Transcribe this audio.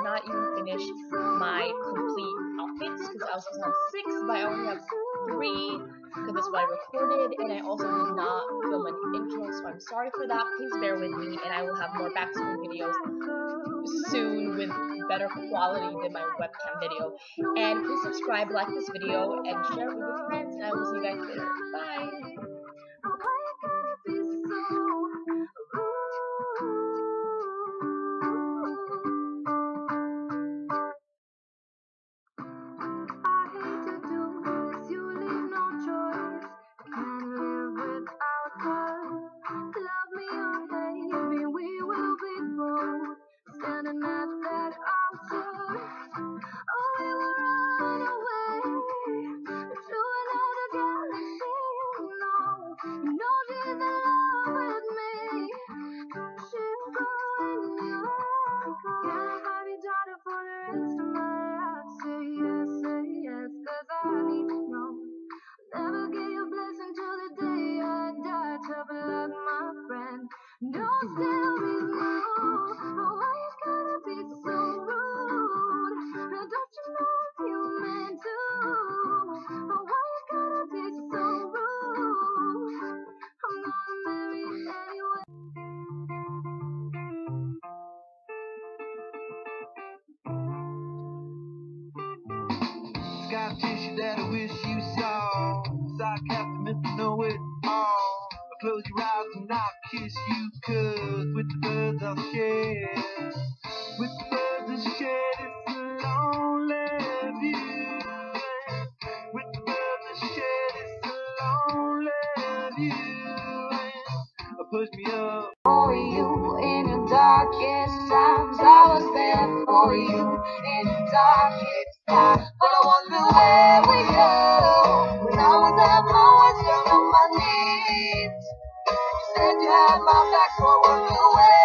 not even finish my complete outfits because I was supposed to have 6, but I only have 3 because that's what I recorded, and I also did not film an intro, so I'm sorry for that. Please bear with me, and I will have more back to school videos soon with better quality than my webcam video. And please subscribe, like this video, and share it with your friends, and I will see you guys later. Bye! Don't tell me no, why you gotta be so rude? Don't you know you meant to? Why you gotta be so rude? I'm gonna marry you anyway. Scar tissue that I wish you saw. Sarcasm if you know it all. Close your eyes and I'll kiss you, 'cause with the birds I'll share. With the birds I'll share this lonely view. With the birds I'll share this lonely view. Push me up. For you in the darkest times, I was there for you in the darkest times. But I wonder where we go. When I was at my worst, down on my knees. You said you had my back, so I wonder where.